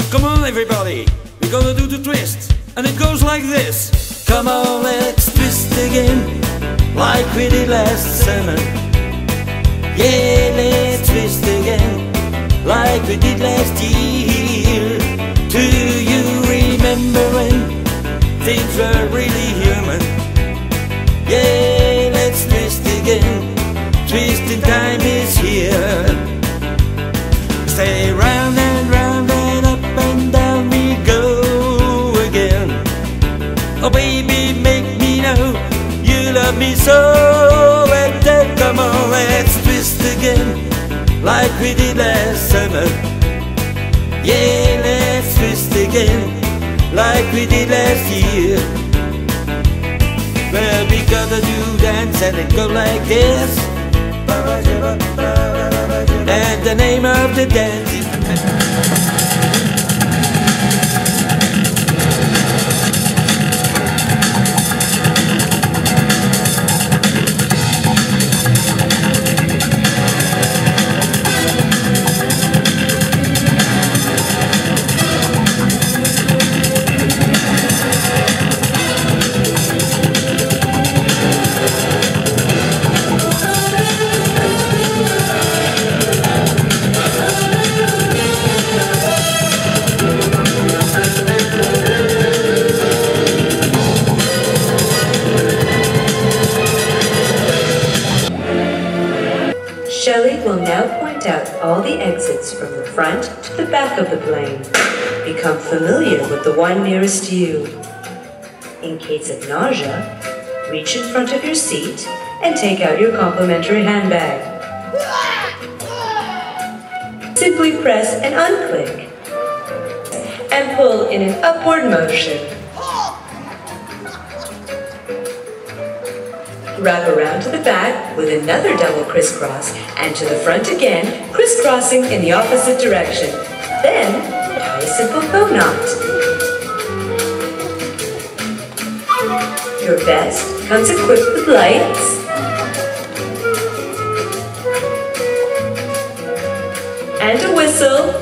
Come on everybody, we're gonna do the twist, and it goes like this. Come on, let's twist again, like we did last summer. Yeah, let's twist again, like we did last year. Do you remember when things were really human? Yeah, let's twist again, twisting time is here. Stay round and round and up and down we go again. Oh baby, make me know you love me so. And then come on, let's twist again, like we did last summer. Yeah, let's twist again, like we did last year. Well, we gotta do dance and it go like this. And the name of the dance is Shelley will now point out all the exits from the front to the back of the plane. Become familiar with the one nearest to you. In case of nausea, reach in front of your seat and take out your complimentary handbag. Simply press and unclick and pull in an upward motion. Wrap around to the back with another double crisscross and to the front again, crisscrossing in the opposite direction. Then, tie a simple bow knot. Your vest comes equipped with lights, and a whistle.